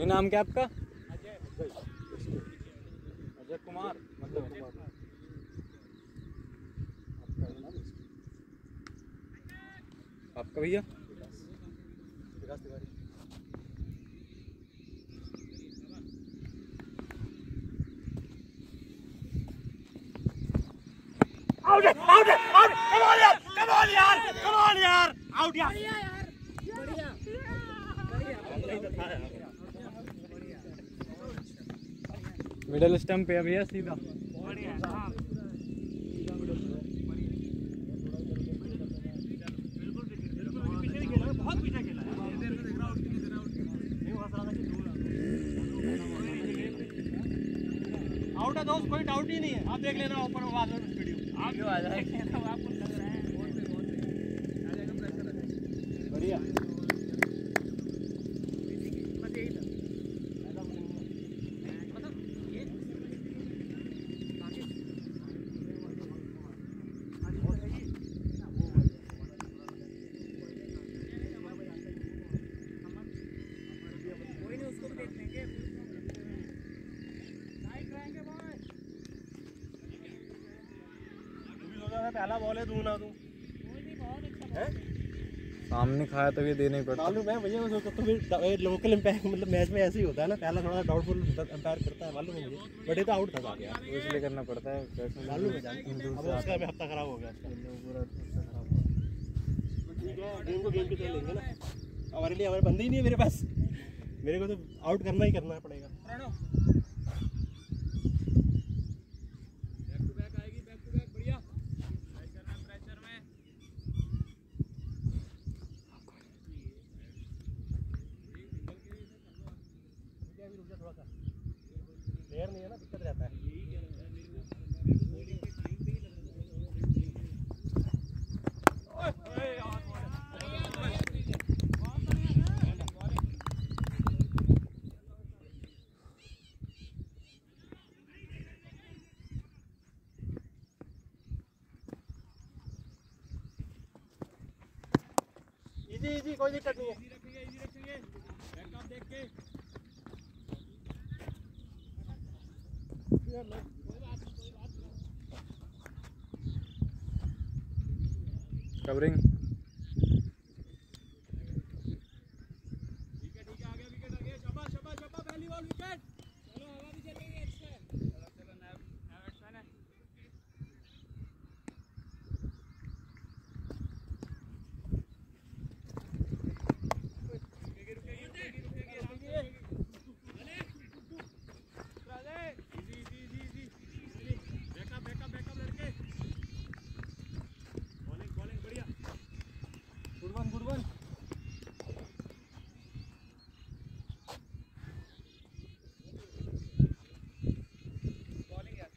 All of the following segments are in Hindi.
ये नाम क्या आपका? अजय कुमार। मतलब आपका भैया? Out out out come on यार कम ऑन यार कम ऑन यार आउट यार बढ़िया मिडल स्टंप पे भैया सीधा। बढ़िया हां बिल्कुल पीछे ही खेला बहुत पीछे खेला है इधर देख रहा आउट किधर आउट नहीं हंस रहा था कि दूर आउट है दोस्त कोई डाउट ही नहीं है आप देख लेना ऊपर बाद में वीडियो आप जो आ जाएंगे तो आपको लग रहा है आ जाएगा प्रेशर बढ़िया बस यही था मतलब ये कोई नहीं उसको भी देख लेंगे पहला बॉल है दूं ना दूं है सामने खाया तो ये देना ही पड़ता। मालूम है भैया उसको तो फिर लोकल एम्पायर मतलब मैच में ऐसे ही होता है ना पहला थोड़ा डाउटफुल एम्पायर करता है मालूम है मुझे बट ये तो आउट था आगे यार तो इसलिए करना पड़ता है कैसे मालूम है जान अब उसका भी हफ्ता खराब हो गया उसका पूरा हफ्ता खराब हो गया ठीक है गेम को गेम की तरह लेंगे ना हमारे लिए हमारे बंदे ही नहीं है मेरे पास मेरे को तो आउट करना ही करना पड़ेगा प्लेयर नहीं है ना दिक्कत रहता है इजी इजी कोई दिक्कत नहीं है इजी रखेंगे बैकअप देख के कवरिंग ठीक है आगे विकेट आगे शाबाश शाबाश शाबाश पहली बॉल विकेट चलो हवा भी चल रही है अच्छे चलो नाव एक्शन है बैकअप लड़के बॉलिंग बढ़िया गुड वन बॉलिंग यार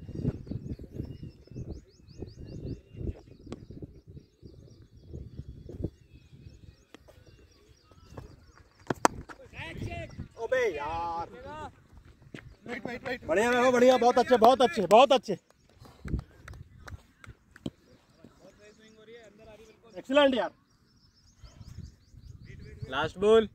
ओबे यार वेट बढ़िया बहुत अच्छे एक्सीलेंट यार लास्ट बॉल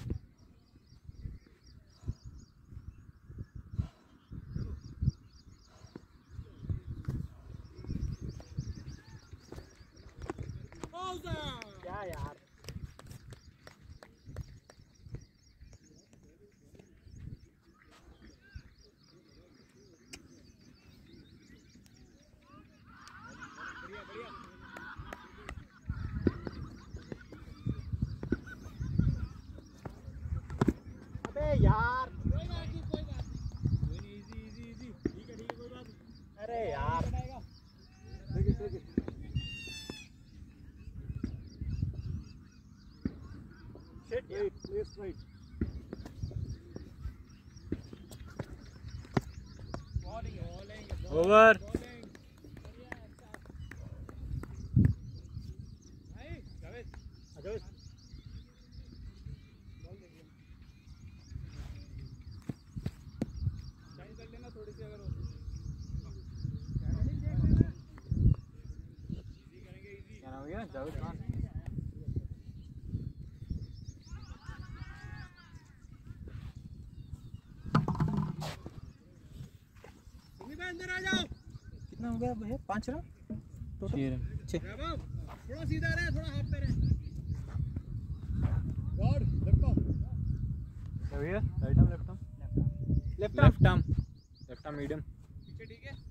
क्या यार अबे यार कोई बात नहीं इजी ठीक है कोई बात नहीं अरे यार ठीक है शिट राइट ओवर थोड़ी सी अगर क्या नाम है जावेद खान। अंदर आ जाओ। कितना हो गया भैया? 5 रन टोटल? 6। थोड़ा सीधा रहे, थोड़ा हाफ पे रहे। गॉड लेफ्ट आर्म भैया right arm left arm left left arm medium पीछे ठीक है।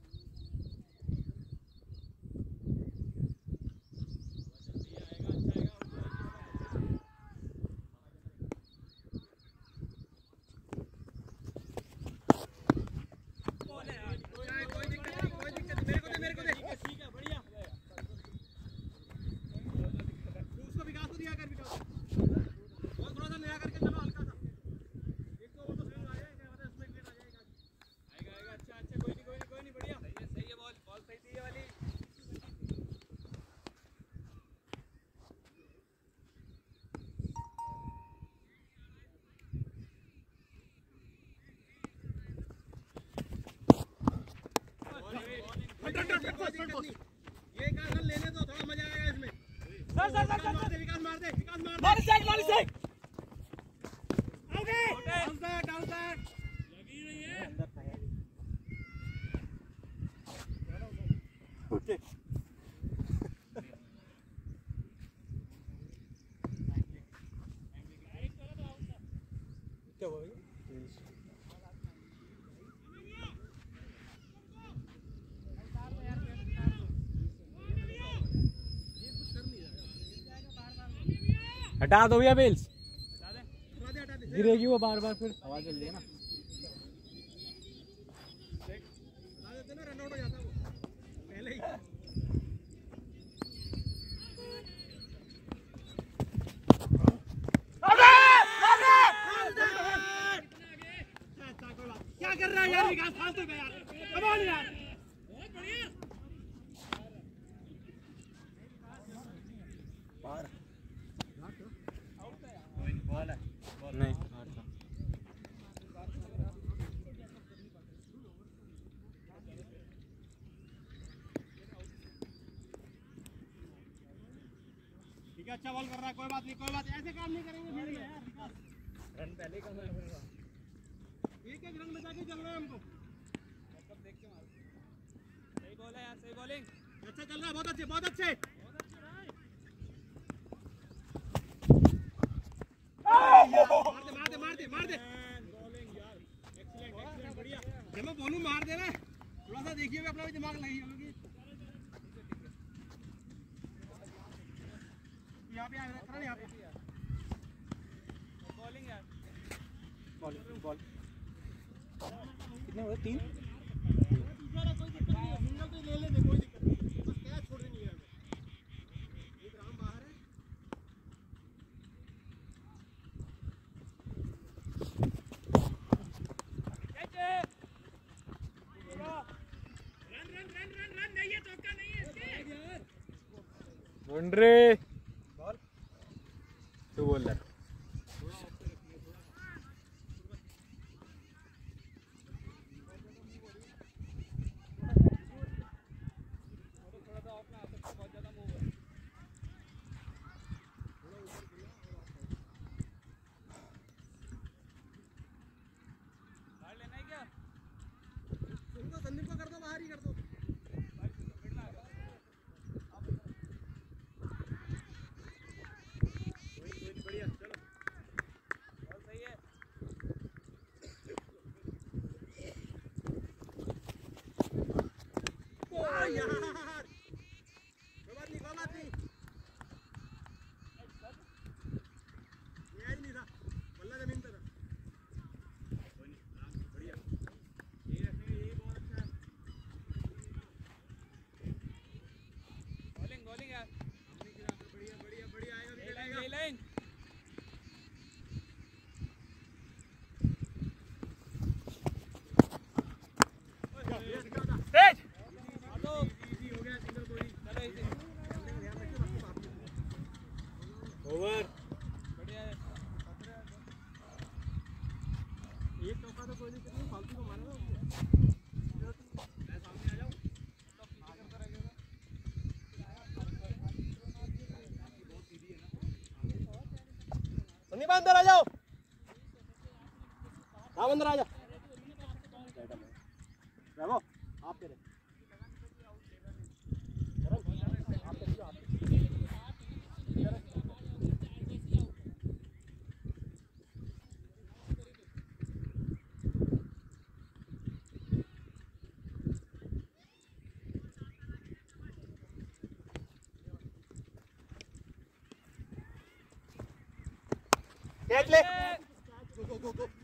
ये कार्नर लेने दो, थोड़ा मजा आएगा इसमें। सर विकास मार दे मार से आगे डाउन दैट लगी रही है अंदर था यार। ओके क्या हुआ भैया? हटा दो भैया बेल्स हटा दे गिरेगी वो बार बार फिर हवा चल रही है ना रन आउट हो जाता वो पहले ही। क्या कर रहा है यार विकास? फालतू में यार, कमाल यार। बहुत बढ़िया। नहीं ठीक है, अच्छा बॉल कर रहा है, कोई बात नहीं, ऐसे काम नहीं करेंगे फिर यार विकास। रन पहले करना है, एक रन बचा के चल रहा है हमको। सही बॉल है यार, सही बॉलिंग, अच्छा चल रहा है, बहुत अच्छे मार दे यार, एक्सीलेंट बढ़िया। जब मैं बोलूं मार दे ना, थोड़ा सा देखिए अपना भी दिमाग लगी होगी। यहाँ पे खड़ा नहीं, यहाँ पे बॉलिंग यार, बॉल कितने हुए? 3। कोई दिक्कत नहीं है, सिंगल तो ले लेते, कोई दिक्कत नहीं है, बस कैच छोड़ देनी है हमें। एक राम बाहर है, रन नहीं है, चौका नहीं है इसके यार। Boundary ball to bowler Sandeep को कर दो, बाहर ही कर दो। बढ़िया, चलो बहुत सही है। यार कोई बात नहीं, ये आज नहीं था, बल्ला जमीन पे था। बढ़िया, ये रखेंगे, ये बहुत अच्छा है। बॉलिंग यार, बढ़िया आएगा, विकेट लाइन। ओवर बढ़िया है, एक चौका तो कोई दिक्कत नहीं, फालतू को मारेगा उसको। मैं सामने आ जाऊं, संदीप अंदर आ जाओ, आप अंदर आ जाओ। ब्रावो आप पे कैच ले गो गो गो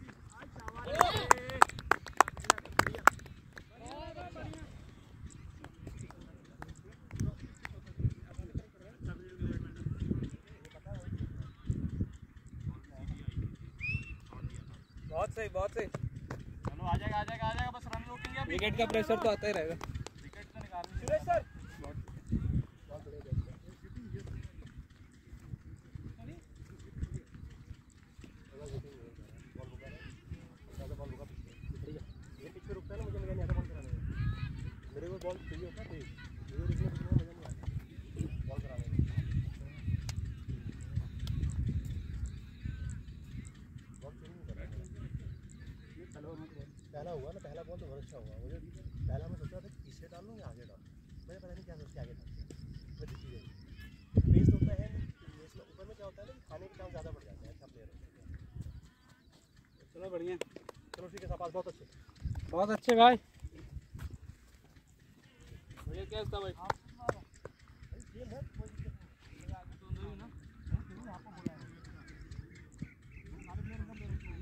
बहुत सही बहुत सही। चलो आ जाएगा बस रन रोकेंगे अभी। विकेट का प्रेशर तो आता ही रहेगा। विकेट तो निकालना सुरेश सर ये पीछे रुकता है ना, मुझे मजा नहीं आता बॉल कराने में। मेरे को बॉल चाहिए होता है तेज, मुझे रुकने में मजा नहीं आता बॉल कराने में। बॉल चेंज नहीं कर रहा ये पहला हुआ ना, पहला बॉल तो बहुत अच्छा हुआ मुझे। पहला मैं सोचा था कि पीछे डाल लूँ या आगे डाल, मैंने पता नहीं क्या सोच के आगे डाल दिया। मैं दिखी गई पेस तो होता है नहीं, इसमें ऊपर में क्या होता है ना, खाने के चांस ज़्यादा बढ़ जाते हैं। अच्छा प्लेयर होता है। चलो बढ़िया। चलो ठीक है शाबाश, बहुत अच्छे। बहुत अच्छे भाई। बढ़िया कैच था भाई। गेम है कोई दिक्कत नहीं। आपको बोला है हमारे प्लेयर एकदम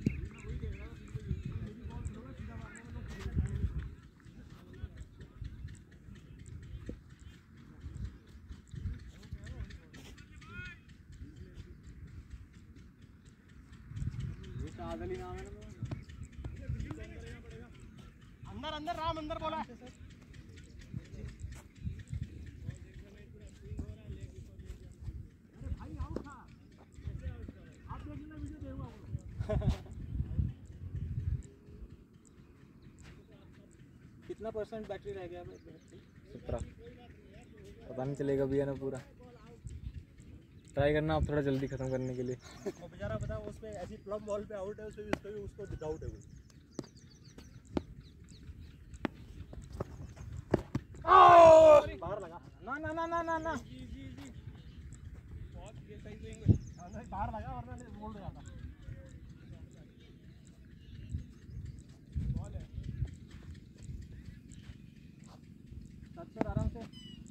आदली नाम है ना। अंदर अंदर राम अंदर बोला है। कितना % बैटरी रह गया? 17। पता नहीं चलेगा भी है ना पूरा। ट्राई करना आप थोड़ा जल्दी खत्म करने के लिए। और बेचारा बता उसमें ऐसी प्लम बॉल पे आउट है, उसको डाउट है कोई। बाहर लगा ना ना ना ना ना ना बाहर लगा वरना बोल रहा था। अच्छा आराम से।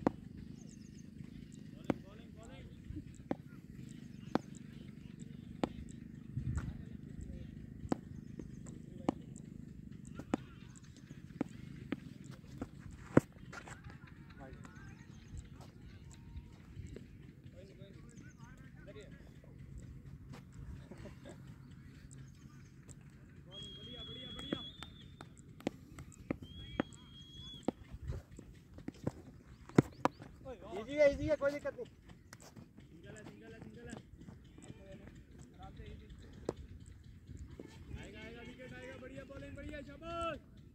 इजी है कोई दिक्कत नहीं। आएगा विकेट आएगा। बढ़िया बॉलिंग बढ़िया शाबाश।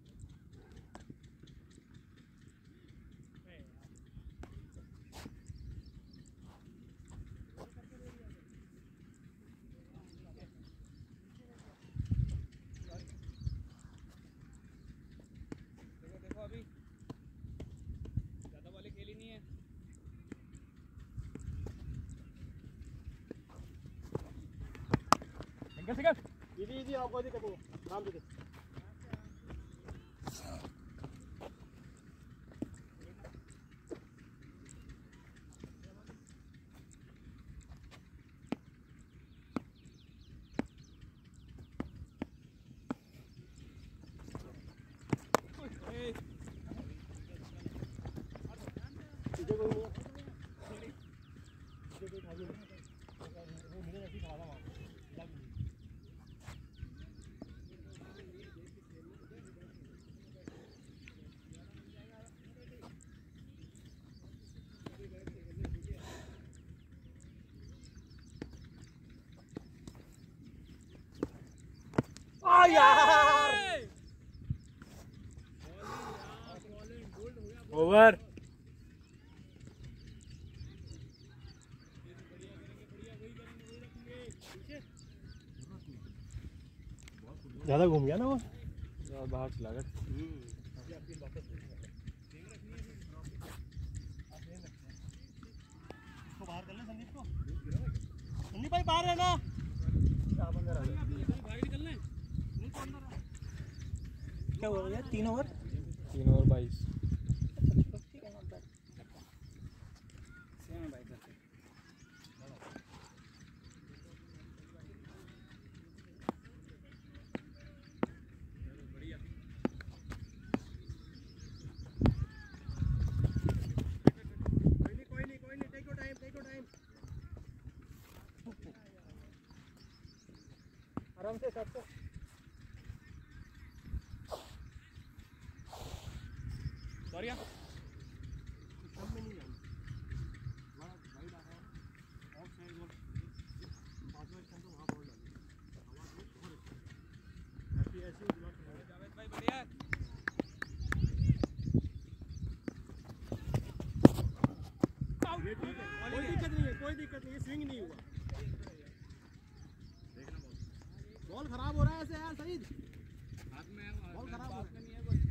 देखो अभी ज्यादा बॉलें खेली नहीं है। इजी आप कोई दिक्कत नहीं है। नाम दे यार ओवर। ज्यादा घूम गया ना वो, बाहर चला गया। रहे ना क्या हुआ भैया 3 ओवर 3 ओवर 22 ठीक है नॉट बैड सेम है भाई करते कोई नहीं टेक योर टाइम आराम से शॉट को सॉरी यार सब में नहीं जाना वहाँ वाइड आ रहा है ऑफ साइड वो पांचवा स्टैंड तो वहाँ बॉल डाली आवाज बहुत अच्छी ऐसी ब्लॉक जावेद भाई बढ़िया ये ठीक है कोई दिक्कत नहीं है स्विंग नहीं हुआ बॉल खराब हो रहा है ऐसे यार सईद बॉल खराब हो रहा है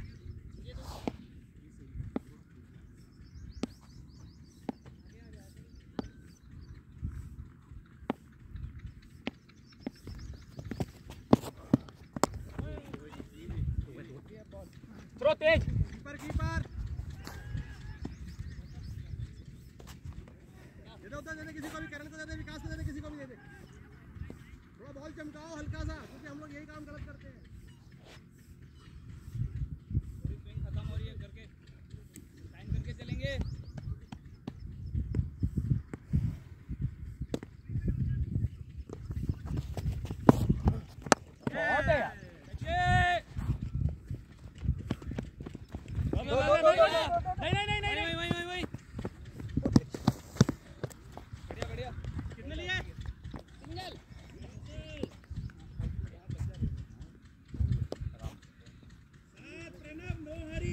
थ्रो तेज कीपर उधर दे दे किसी को भी करण को दे दे विकास को दे दे किसी को भी दे दे थोड़ा बॉल चमकाओ हल्का सा क्योंकि हम लोग यही काम गलत करते हैं स्विंग खत्म हो रही है करके साइन करके चलेंगे बहुत है यार नहीं बढ़िया कितने लिए प्रणव नो हरी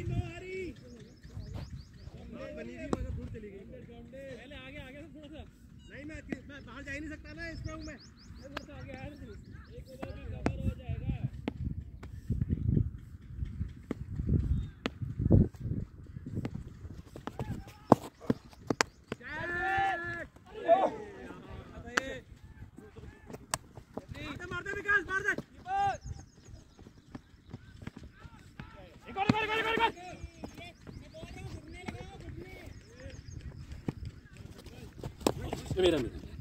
बनी थी मगर दूर चली गई पहले आगे से थोड़ा सा नहीं मैं बाहर जा ही नहीं सकता ना इसमें हूँ मैं थोड़ा सा आगे आया एक ओवर में कवर हो जाएगा मार दे विकास मार दे मेरा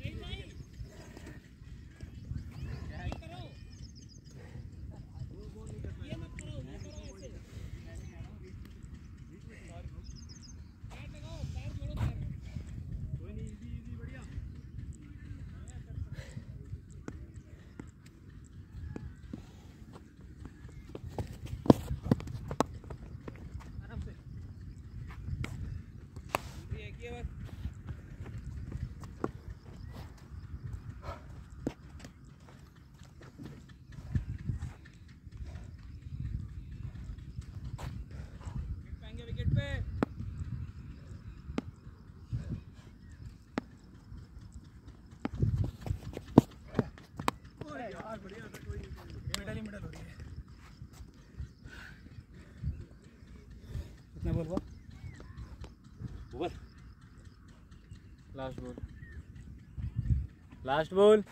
विकेट पे यार बढ़िया था कोई मिडल हो रही है कितना बॉल हुआ ओवर लास्ट बॉल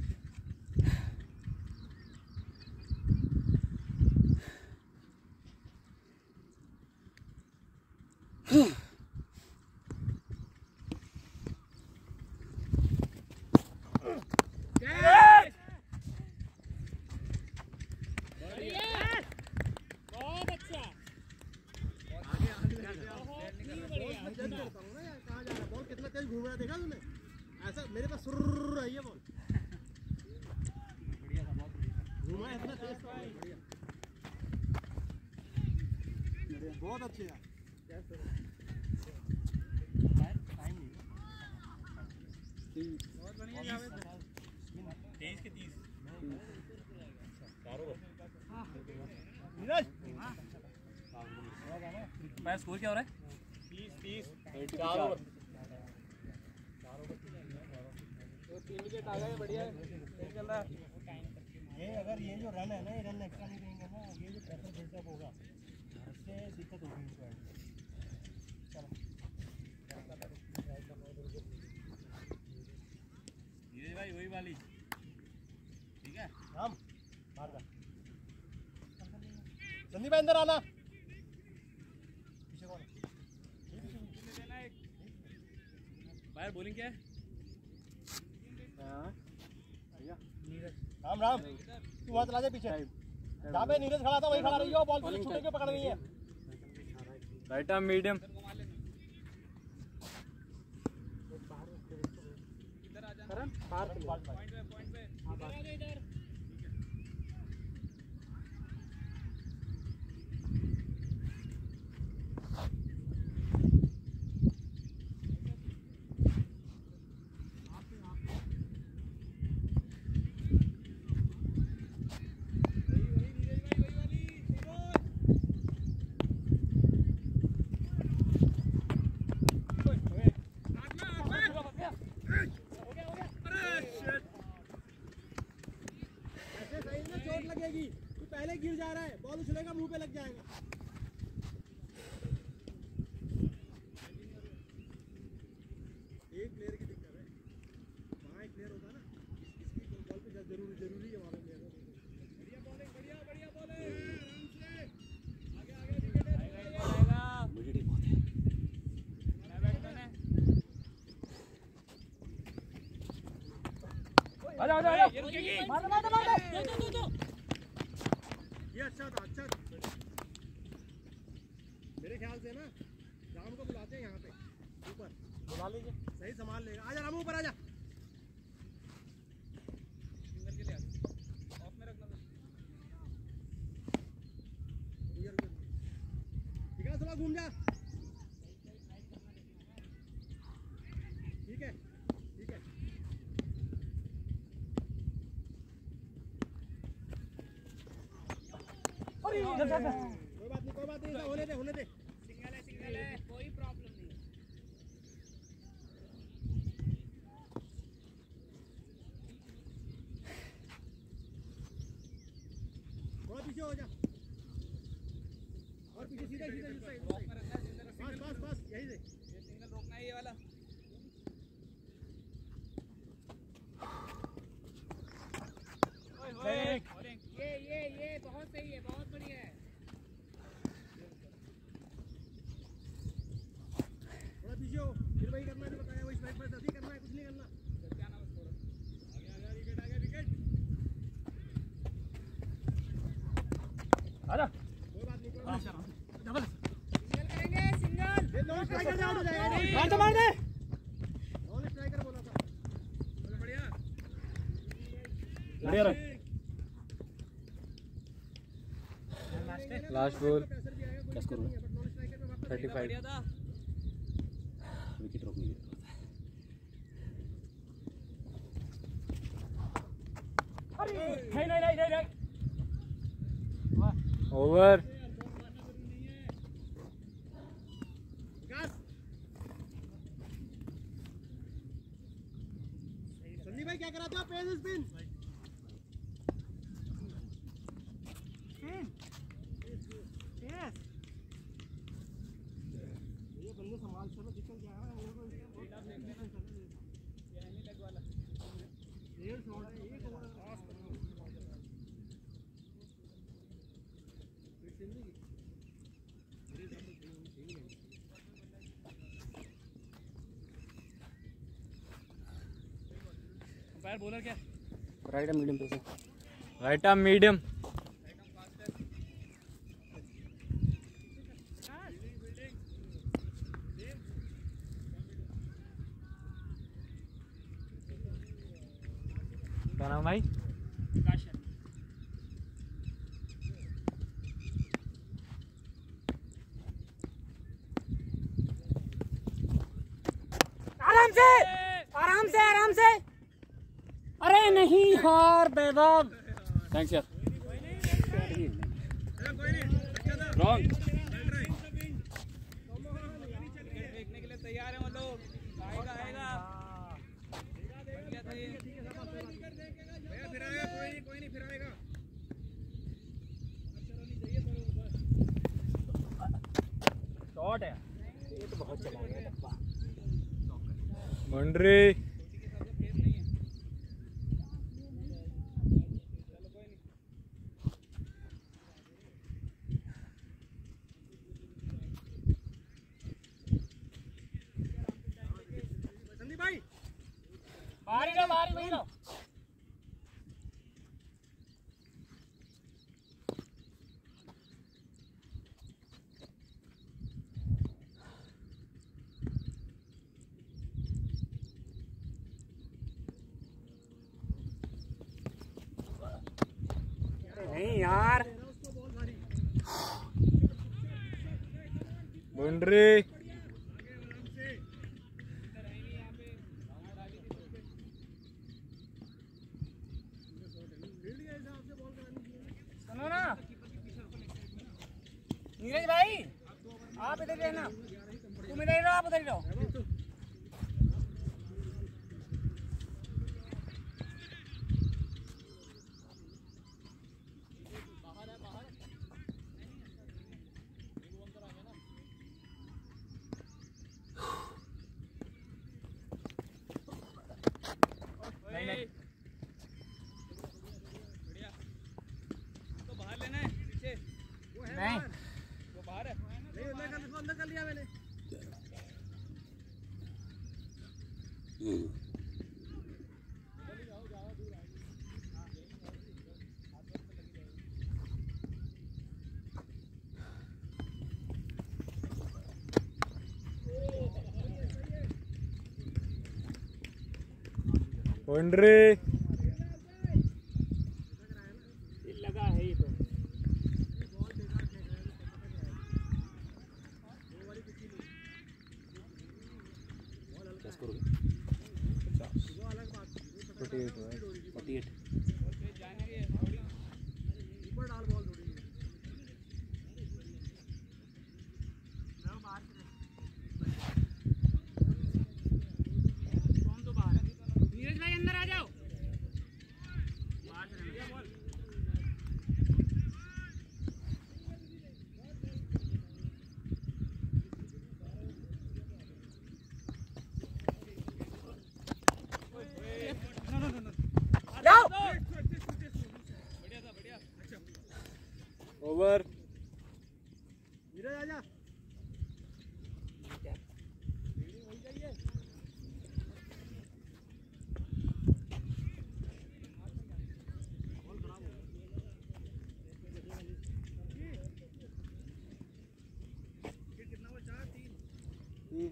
बहुत अच्छा बॉल कितना तेज घूम रहा है देखा तूने ऐसा मेरे पास सुर्र आई है बॉल घूमा है इतना तेज बहुत अच्छे यार बहुत बढ़िया 23 के 30 नीरज मैं स्कोर क्या हो रहा है 30 4 ओवर 3 विकेट आ गए बढ़िया चल रहा है ये अगर ये जो रन है ना ये रन एक्स्ट्रा नहीं देंगे ना ये जो प्रेशर बिल्डअप होगा उससे दिक्कत होगी इनको चलो ये भाई वही वाली अंदर आना। पीछे कौन है? बाहर बॉलिंग क्या है? राम राम, तू वहाँ चला जा पीछे। जहाँ पे नीरज खड़ा था वही खड़ा रहियो, बॉल छूटे के पकड़नी है। Right arm medium. चोट लगेगी, तू पहले गिर जा रहा है, बॉल उछलेगा मुंह पे लग जाएगा। एक प्लेयर की दिक्कत है, वहाँ एक प्लेयर होता है ना, इसकी बॉल पे जरूरी है वहाँ पे प्लेयर। बढ़िया बॉलिंग, बढ़िया बढ़िया बॉलिंग, आराम से आगे मुझे बहुत है। आजा आजा आजा, मार मार मार दो। ये अच्छा था, अच्छा था। मेरे ख्याल से ना राम को बुलाते हैं यहाँ पे ऊपर, बुला लीजिए, सही संभाल लेगा। आजा रामू ऊपर आजा। सिंगल के लिए ऑफ में रखना था। ठीक है, थोड़ा घूम जा। ठीक है ठीक है। कोई बात नहीं, होने दे। सिंगल है, कोई प्रॉब्लम नहीं। और पीछे हो जा, और पीछे सीधा बस यही से सिंगल रोकना है, ये वाला। ये बहुत सही है, बहुत बढ़िया है। थोड़ा पीछे हो, फिर वही करना है, बताया वही स्ट्राइक पर करना है, कुछ नहीं करना। क्या नाम है? थोड़ा आगे विकेट। आजा, कोई बात नहीं, डबल सिंगल करेंगे, सिंगल। ये नॉन स्ट्राइकर आउट हो जाएगा। मार दे। नॉन स्ट्राइकर बोला था। बढ़िया बढ़िया रहा। Last ball. क्या स्कोर हुआ? 35। विकेट रोकने की नहीं। ओवर। संदीप भाई क्या कराते हो? Pace spin. ये बंदे संभाल चलो, दिक्कत क्या है? वो तो लेग वाला ये शॉट है, एक ओवर पास करना पैर बॉलर क्या? राइट आर्म मीडियम पे से। Right arm medium. क्या नाम भाई? आराम से। अरे नहीं यार बेबाब। थैंक्स यार। रॉन्ग। देखने के लिए तैयार है वो लोग। आएगा कोई नहीं फिर आएगा। शॉट है ये तो बहुत चला गया डब्बा। बाउंड्री। बाहर ही वहीं रहो। नहीं यार बाउंड्री सुनो ना नीरज भाई, आप इधर रहना, तुम इधर रहो, आप उधर रहो। नहीं तो बाहर लेना है पीछे, नहीं वो बाहर है, नहीं अंदर कर लिया मैंने। बाउंड्री लगा है ये तो। ऊपर डाल बॉल थोड़ी। कौन तो बाहर है? नीरज भाई अंदर आ जाओ। बाहर से रहना बॉल। ओवर नीरज आजा। कितना हुआ? 4 3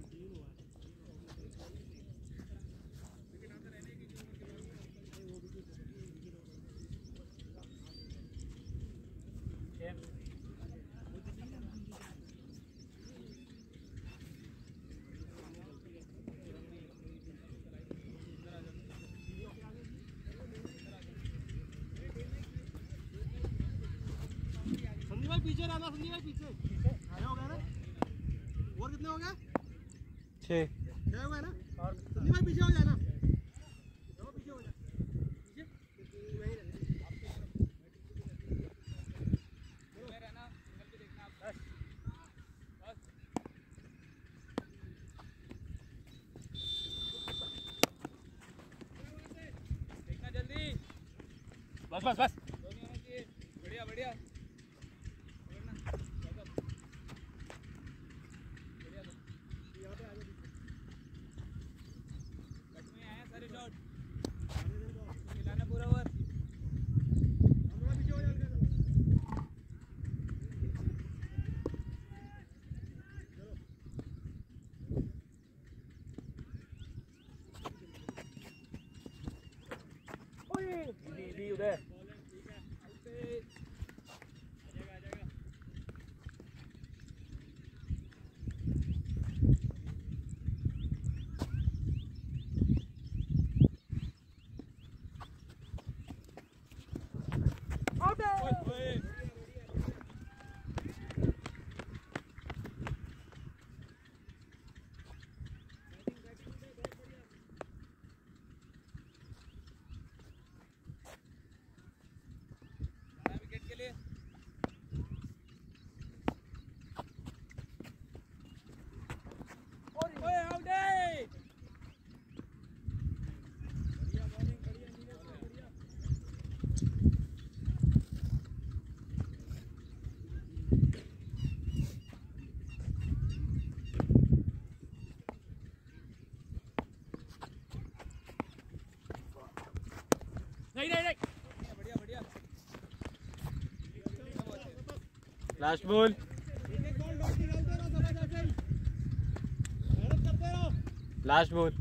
संदीप भाई पीछे रहना, संदीप भाई पीछे आया हो गया ना। और कितने हो गए? 6 6 हो गए ना। और संदीप भाई पीछे हो जाना, जाओ पीछे हो जा, पीछे वहीं रहना। बस बस बस। बढ़िया बढ़िया सारे शॉट मिलाना पूरा ओवर। दी उधर। Last ball. Last ball.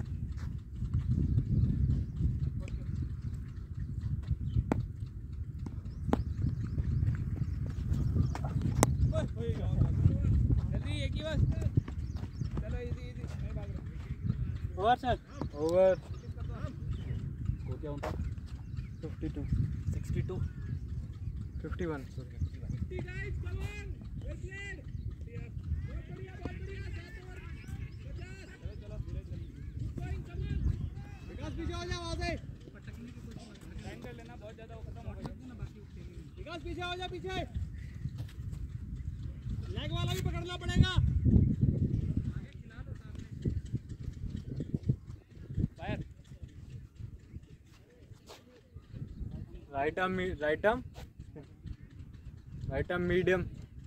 जल्दी एक ही बस। चलो इजी इजी मैं भाग रहा हूं। Over sir. ओवर। हो गया उनका 52 62 51 sorry. 50 guys come on wait लेड। बहुत बढ़िया 7 ओवर 50। चलो धीरे चलो गोइंग कम ऑन विकास पीछे हो जा वहां से पटकने की कोशिश मत कर। टाइम कर लेना बहुत ज्यादा वो खत्म हो गया ना बाकी विकास पीछे हो जा पीछे। लेग वाला भी पकड़ना पड़ेगा। आगे खिला दो सामने फायर। Right arm medium.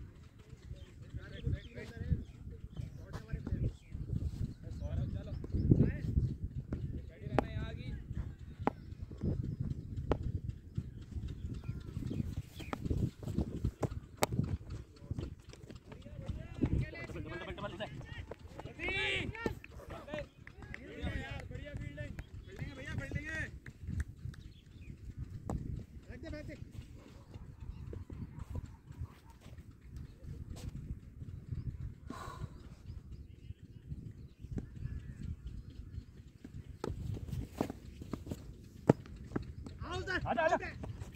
आजा आजा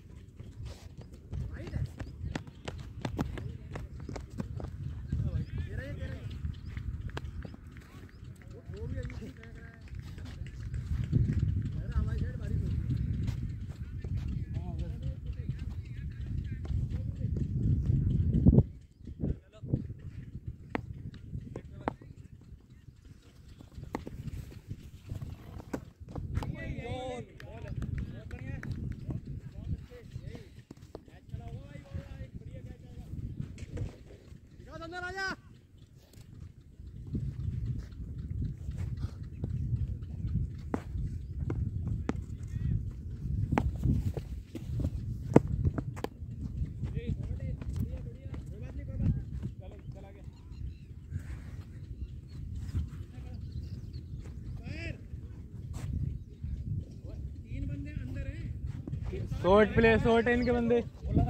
अंदर आ जा। शॉर्ट प्ले, शॉर्ट है इनके बंदे।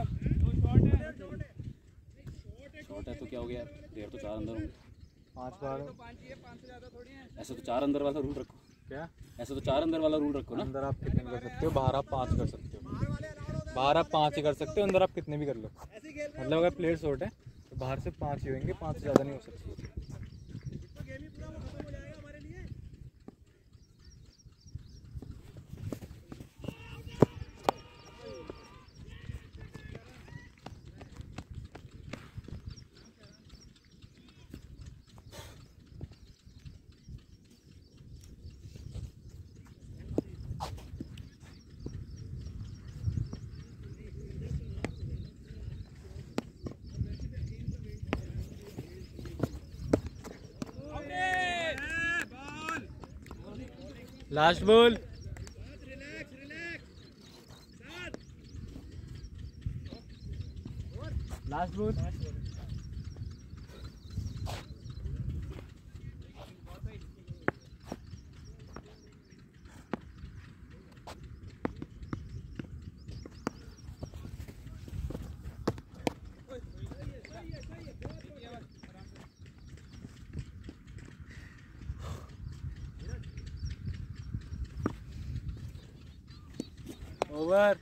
शॉट है तो क्या हो गया यार, देर तो 4 अंदर होंगे। 5 बार 5 ही है, 5 से ज्यादा थोड़ी है। ऐसे तो 4 अंदर वाला रूल रखो। क्या? ऐसे तो 4 अंदर वाला रूल रखो ना। अंदर आप कितने कर सकते हो? बाहर आप 5 कर सकते हो। बाहर आप 5 ही कर सकते हो, अंदर आप कितने भी कर लो। मतलब अगर प्लेयर शॉर्ट है तो बाहर से 5 ही होंगे, 5 से ज़्यादा नहीं हो सकते। Last ball. Last ball. Over.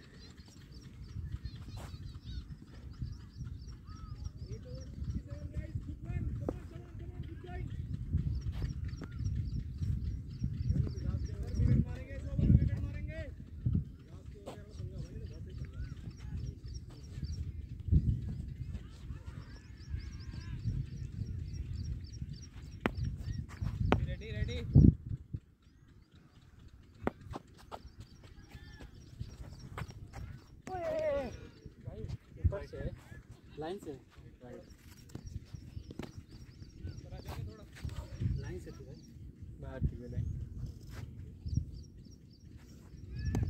Ready ready. Line से लाइन से थी भाई। बाहर की भी लाइन।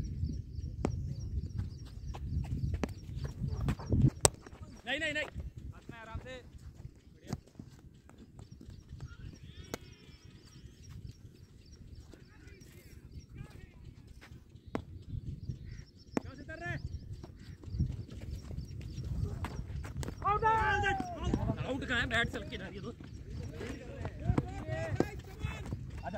नहीं नहीं नहीं दूध कहाँ है? बैठ चल के जा रही है दूध। आजा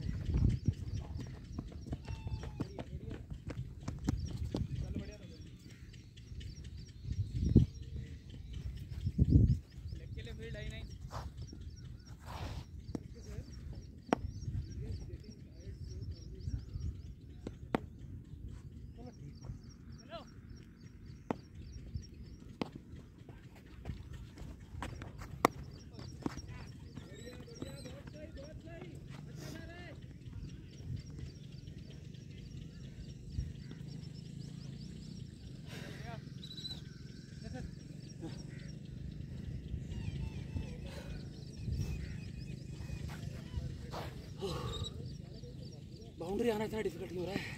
बाउंड्री आना इतना डिफिकल्ट क्यों हो रहा है?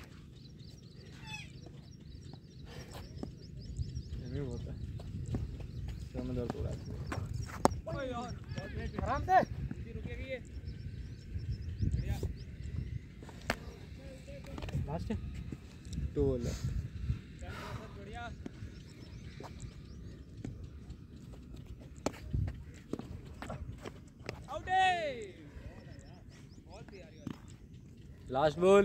ये भी होता है, सर में दर्द हो रहा है। आराम से last 2 left. Last ball,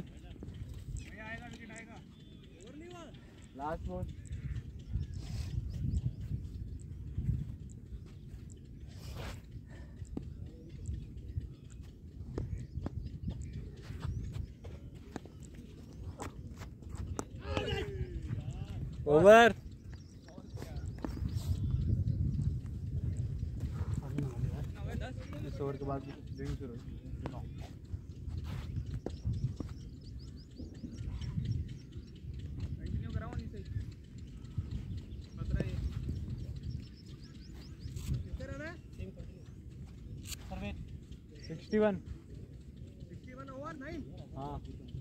last ball. Over. इस ओवर के बाद ड्रिंक शुरू। कंटिन्यू कराओ नहीं सही बता रहा है कितने रन है 61 ओवर 9 हाँ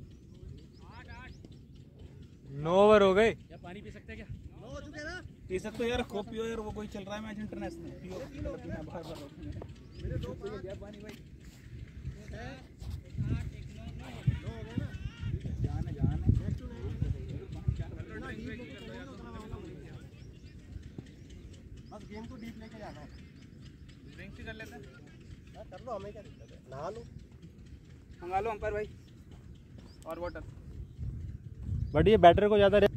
9 ओवर हो गए। क्या पानी पी सकते हैं क्या? 9 हो चुके ना टी शर्ट तो यार खूब पियो यार, वो कोई चल रहा है मैच इंटरनेशनल पियो बाहर मेरे 2 5 पानी भाई बस गेम को डीप लेके जाना है। ड्रिंक कर लेते हैं, कर लो, हमें क्या दिक्कत है, नहा लो। मंगा लो अंपायर भाई और वाटर। बट ये बैटर को ज़्यादा